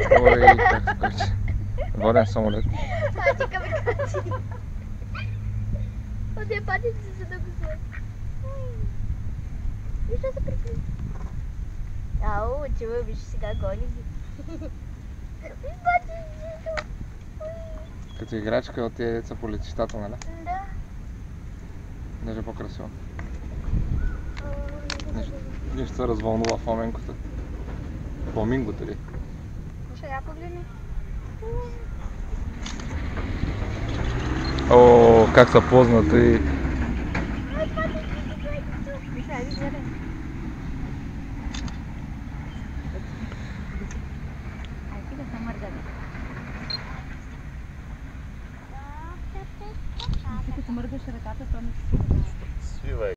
Ой, как скочи. Воден самолет. Пати камикадзе. Оде патици са да го сложи. Виж да се припли. Ау, чува, виж сега гони ги. Виж патиците. Като играчка от тия деца по летищата, нали? Да. Даже по-красиво. Нещо се развълнува фламенкото. Фламингото ли? Ще я погледни. О, как са познати. Като мъргаш ръката, то не си свива.